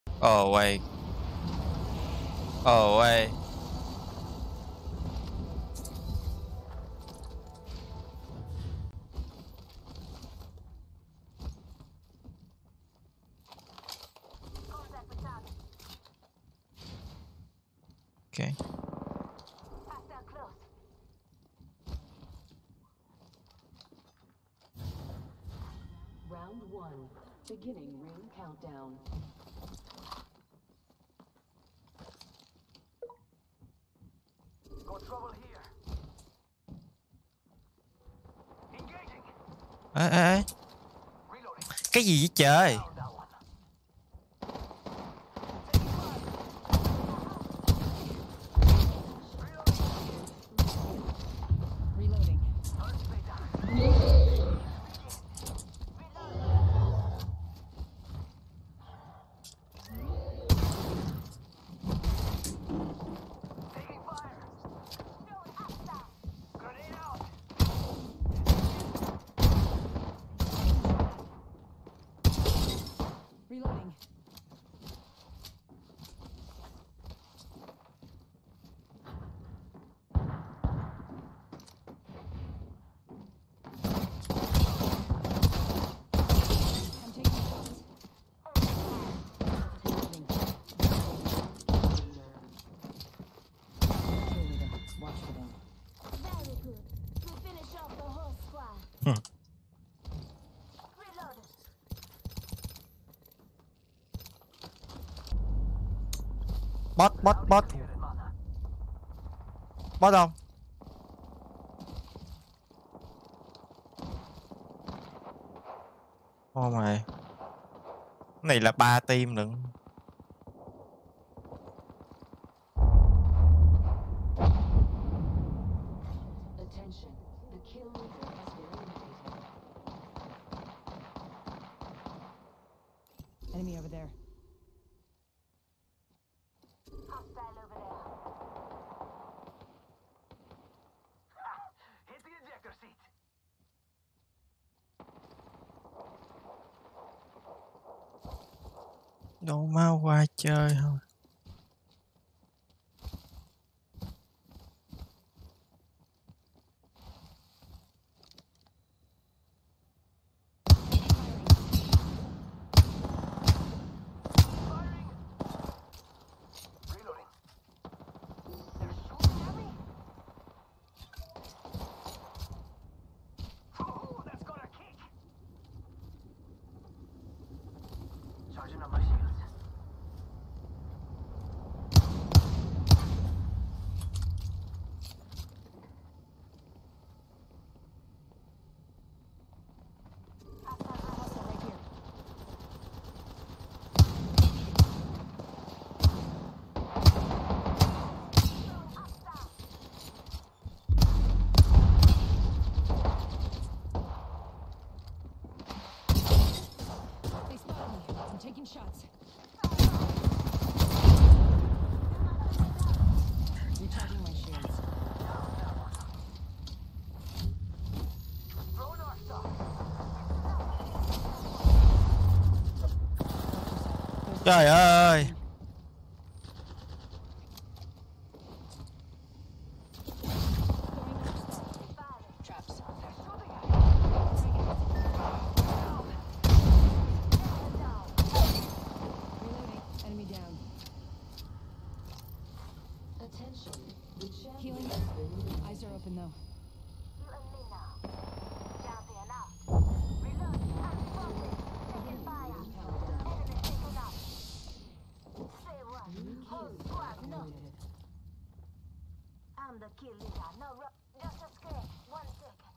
Oh wait. Oh wait. Okay. Round 1. Beginning ring countdown. Got trouble here. Engaging. Ê, ê, ê. Cái gì vậy trời? Reloading. I'm taking shots. Watch for them. Very good. We finish off the whole squad. Reload. Bot bot bot. Bot không? Ô mày. Cái này là 3 team lận. Attention. The kill leader has been eliminated. Enemy over there. Hostile over there. Hit the ejector seat. Đâu mau qua chơi thôi. Reloading. They're shooting at me. Ooh, that's got a kick. Charging up my shields. Hostile right here. They spotted me. I'm taking shots. Recharging my shields. Throwing our stuff. Trời ơi. Traps. Reloading. Enemy down. Attention. The champion Healing. has been released. Eyes are open though. You and me now. Champion out. Reload. I'm focused. Taking fire. Enemy taken out. Say what? Whole squad noted. I'm the kill leader. No, just a screen. 1 second.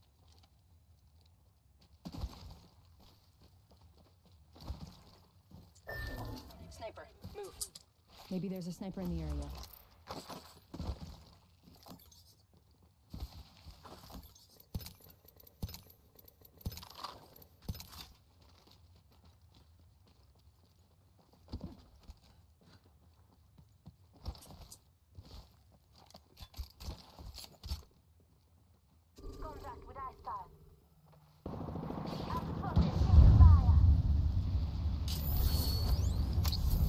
Sniper. Move. Maybe there's a sniper in the area. Contact with ice time. I'm focused. Taking fire.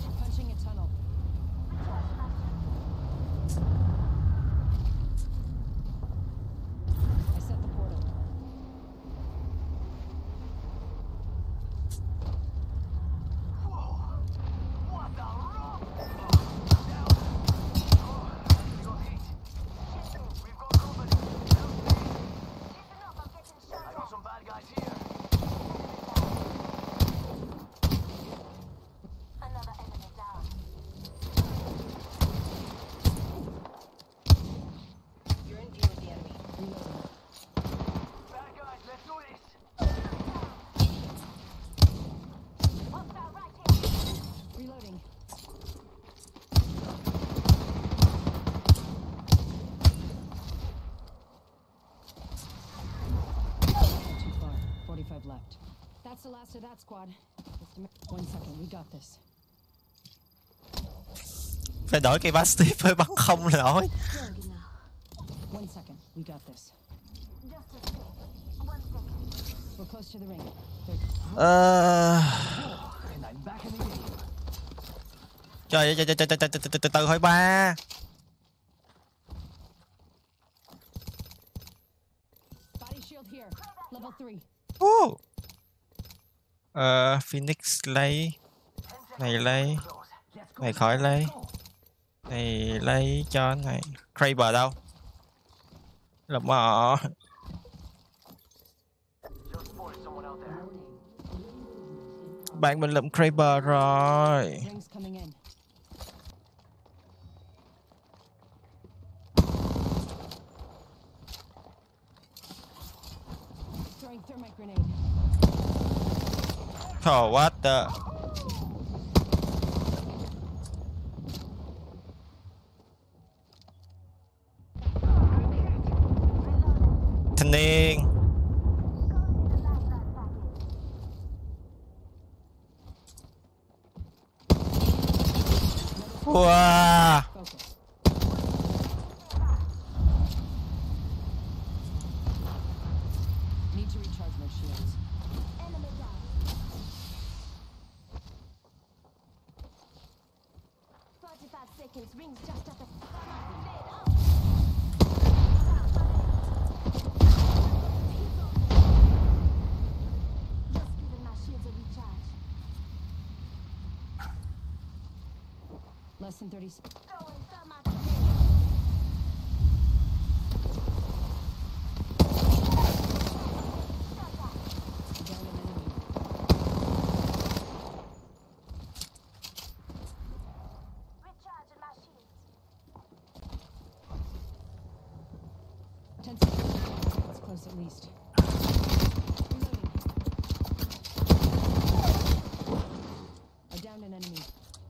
that, squad. Just 1 second, we got this. Phải đổi cây bát tiếp với bắn không là nổi. Strong enough. 1 second, we got this. Just a sec. 1 second. We're close to the ring. And I'm back in the game. Trời ơi, từ từ thôi ba. Body shield here. Level 3. Phoenix lấy. Này lấy. Này khỏi lấy. Này lấy cho này. Kraber đâu? Là mò. Just spotted someone out there. Bạn mình lượm Kraber rồi. Rings coming in. Throwing thermite grenade. Oh, what the? Thanh niên. Wow. Focus. Need to recharge my shields. Enemy down. 45 seconds. Rings just up. Grenade out. Just giving my shields a recharge. Less than 30 seconds. Throwing thermite grenade. Down an enemy. Recharging my shields. 10 seconds. It's close at least. Reloading. I downed an enemy.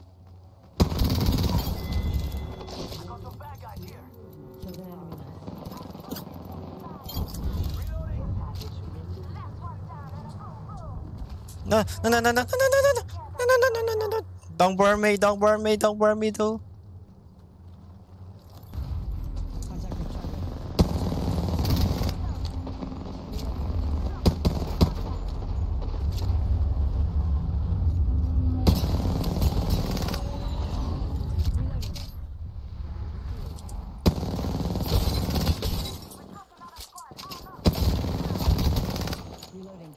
Got some bad guys here. Killed an enemy. Reloading. Last one down and a boom boom. No. No. Don't burn me, don't burn me, don't burn me too. Contact with target. Reloading. Reloading.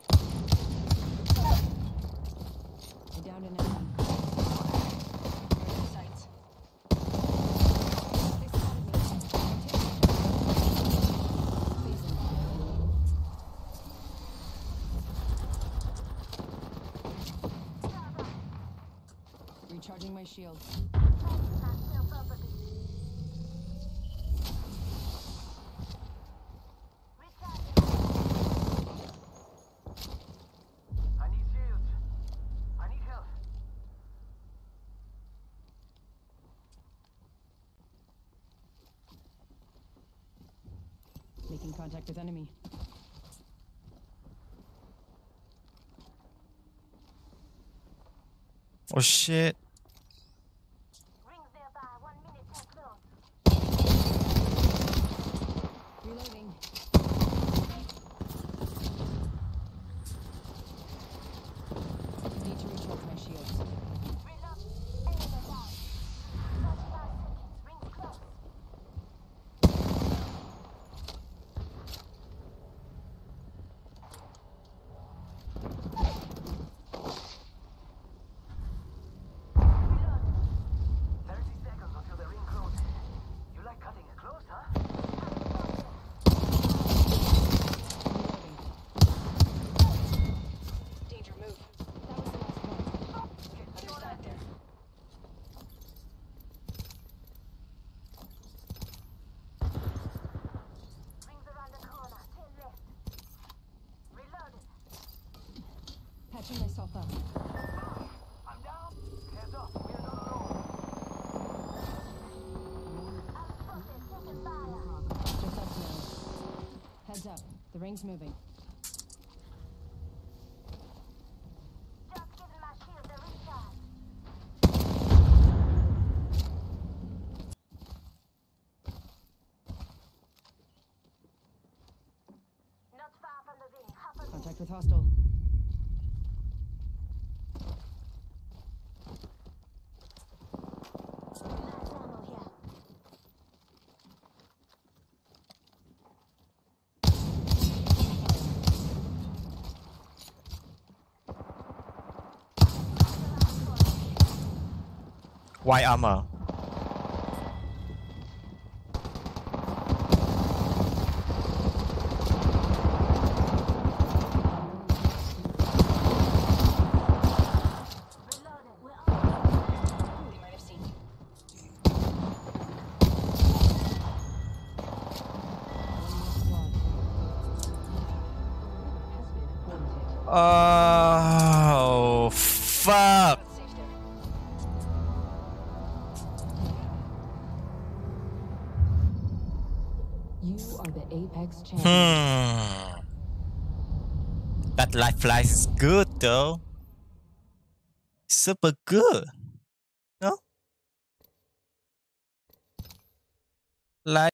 I downed an enemy. They're in sights. They spotted me. Phasing. Recharging my shield. I need shields. I need help. Making contact with enemy. Oh shit. Rings nearby. 1 minute till close. Reloading. Need to recharge my shields. Reload. Enemy down. 35 seconds. Rings close. Reload. 30 seconds until the ring closes. You like cutting it close, huh? Reloading. Danger, move. That was the last one. Other side there. Rings around the corner. 10 left. Reloaded. Patching myself up. I'm down. Heads up. We're not alone. I'm spotted. Taking fire. Just us now. Heads up. The ring's moving. Contact with hostile. Light ammo here. White armor. Reloading. We're on. They might have seen you. Oh, fuck. Safe there. You are the Apex champion. That life flight is good though. Super good. No? Like